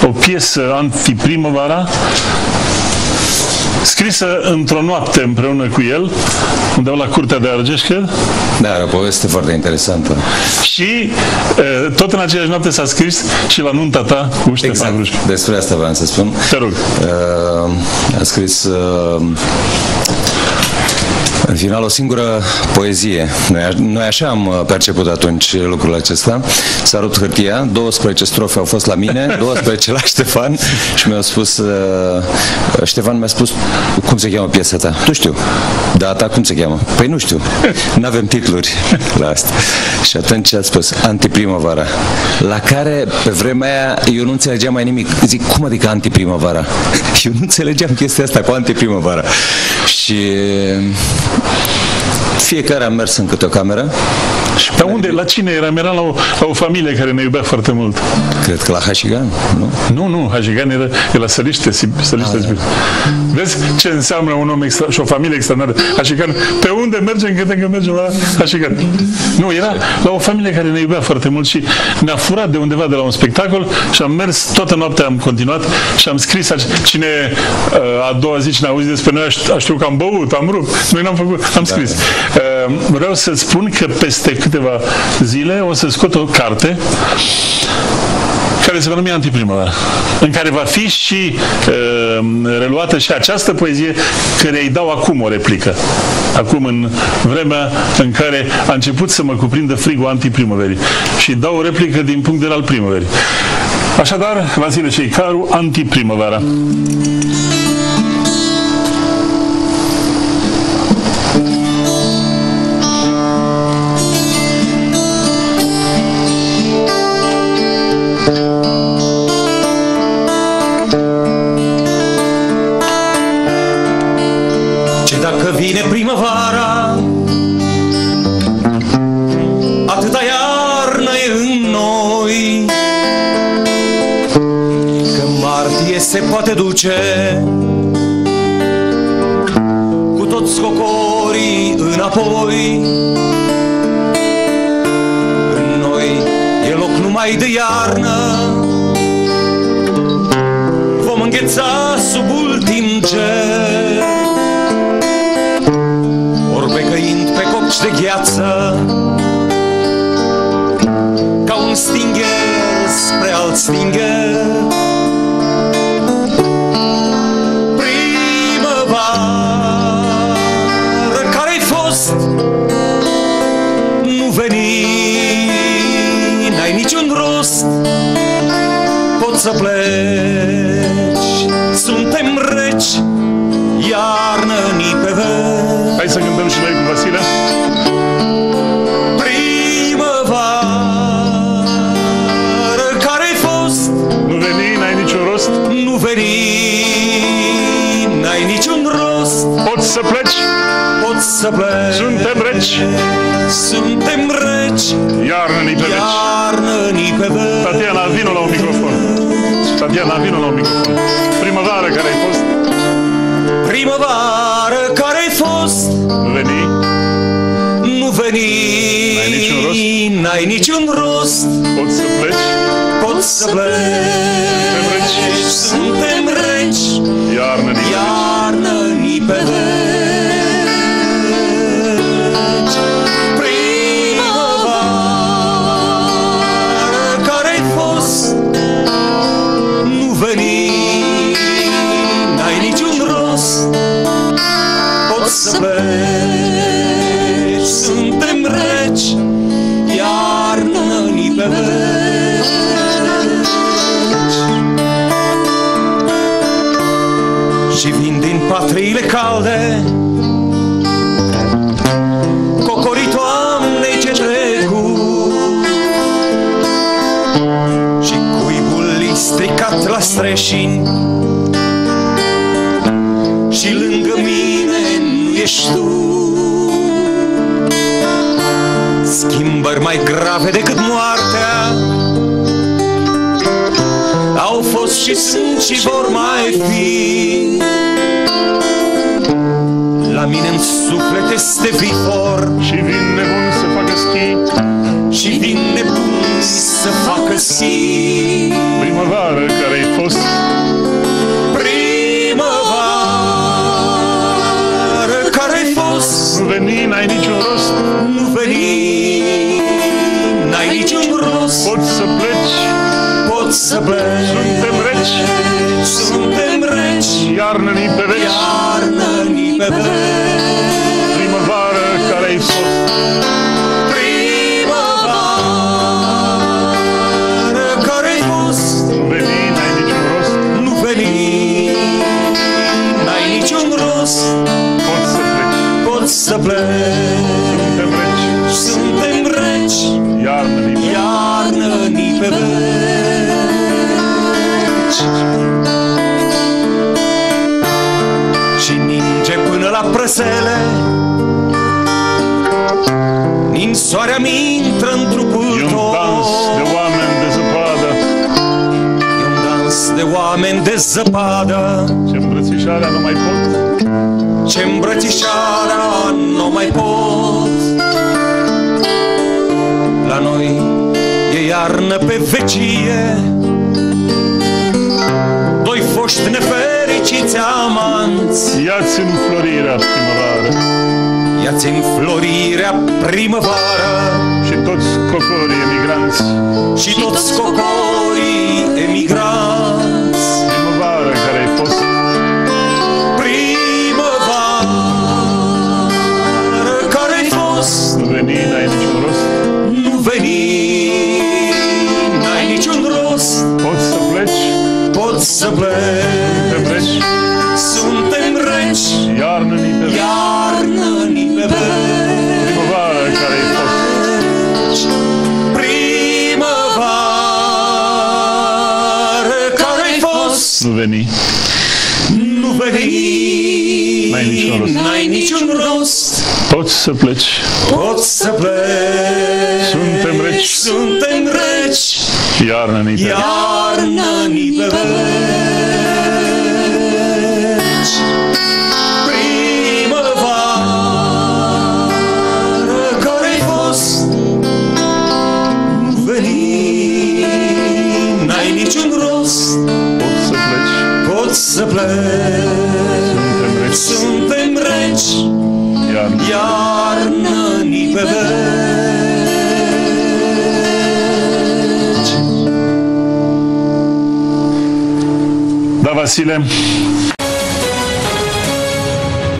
o piesă anti-primăvara scrisă într-o noapte împreună cu el, undeva la Curtea de Argeș, cred. Da, o poveste foarte interesantă. Și tot în aceeași noapte s-a scris și la nunta ta cu Ștefan Grușcu. Despre asta vreau să spun. Te rog. A scris în final o singură poezie. Noi așa am perceput atunci lucrul acesta. S-a rupt hârtia, 12 strofe au fost la mine, 12 la Ștefan și mi-a spus Ștefan mi-a spus: cum se cheamă piesa ta? Nu știu. Data cum se cheamă? Păi nu știu. N-avem titluri la asta. Și atunci a spus Antiprimăvara, la care pe vremea aia eu nu înțelegeam mai nimic. Zic, cum adică antiprimăvara? Eu nu înțelegeam chestia asta cu antiprimăvara. Și fiecare am mers în câte o cameră. Și pe unde? La cine eram? Eram la o familie care ne iubea foarte mult. Cred că la Hașigan, nu? Nu, Hașigan era la Săliște. Vezi ce înseamnă un om și o familie extraordinară. Hașigan, pe unde mergem când mergem la Hașigan? Nu, era la o familie care ne iubea foarte mult și ne-a furat de undeva de la un spectacol și am mers, toată noaptea am continuat și am scris. Cine a doua zi cine a auzit despre noi a știut că am băut, am rupt. Noi n-am făcut, am scris. Vreau să spun că peste câteva zile o să scot o carte care se va numi Antiprimăvara, în care va fi și reluată și această poezie, care îi dau acum o replică. Acum, în vremea în care a început să mă cuprindă frigul antiprimăverii. Și dau o replică din punct de vedere al primăverii. Așadar, Vasile Șeicaru, Antiprimăvara. Dacă vine primăvara, atâta iarnă e în noi, că martie se poate duce cu toți cocorii înapoi. În noi e loc numai de iarnă, vom îngheța sub ultim ger, becăind pe copci de gheață, ca un stingher spre alt stingher. Primăvară, care-ai fost, nu veni, n-ai niciun rost, poți să pleci, suntem reci, iarnă-ni pe veci. Hai să cântăm și noi cu Vasile. Primăvară, care-ai fost, nu veni, n-ai niciun rost, nu veni, n-ai niciun rost, poți să pleci, poți să pleci, suntem reci, suntem reci, iarnă-ni pe veci. Iarnă-ni pe veci. Tatiana, vino la un microfon. Tatiana, vino la un microfon. Primăvară, care-ai fost, primăvară, care-ai fost, nu veni, nu veni, n-ai niciun rost, n-ai niciun rost, poți să pleci, poți să pleci, suntem reci, iarnă-ni pe veci. Primăvară, care-ai fost, nu veni, n-ai niciun rost, poți să pleci, suntem reci, iarnă-ni pe veci. Și vin din patriile calde cocorii toamnei ce trecut, și cuibul stricat la streșini, și lângă mine nu ești tu. Schimbări mai grave decât moartea au fost și sunt și vor mai fi. La mine în suflet este vifor, și vin nebun să facă schi, și vin nebun să facă schi. Primăvară, care-ai fost, să pleci. Suntem reci, Suntem reci, iarnă-ni pe veci. iarnă-ni pe veci. Primăvară care-ai fost, Primăvară care-ai fost, veni, n-ai niciun rost. nu veni, n-ai niciun rost. Poți să pleci, Poți să pleci. suntem reci, Suntem reci, iarnă-ni pe iarnă-ni pe veci. Și ninge până la prăsele, ninsoarea mi-intră în trupul E un tău. dans de oameni de zăpadă, E un dans de oameni de zăpadă, ce îmbrățișarea nu mai pot. ce îmbrățișarea nu mai pot. La noi e iarnă pe vecie, doi foști nefericiți amanți. Ia-ți înflorirea primăvară Ia-ți înflorirea primăvară și toți cocorii emigranți. și toți cocorii emigranți. Primăvară care-ai fost, Primăvară care-ai fost, veni, n-ai niciun rost. nu veni, n-ai niciun rost. Poți să pleci, Poți să te pleci. pleci, Suntem reci, iarnă-ni pe veci. iarnă-ni pe veci. Primăvară care-ai fost, Primăvară care-ai fost, nu veni, nu veni, N-ai niciun rost. n-ai niciun rost. poți să pleci, Poți să pleci. Suntem reci. Suntem reci, iarnă-ni pe veci. iarnă-ni pe veci. Primăvară care-ai fost, nu veni, n-ai niciun rost. Poți să pleci, Poți să pleci. suntem reci, Suntem reci, iarnă. iarnă-ni pe veci. Da, Vasile,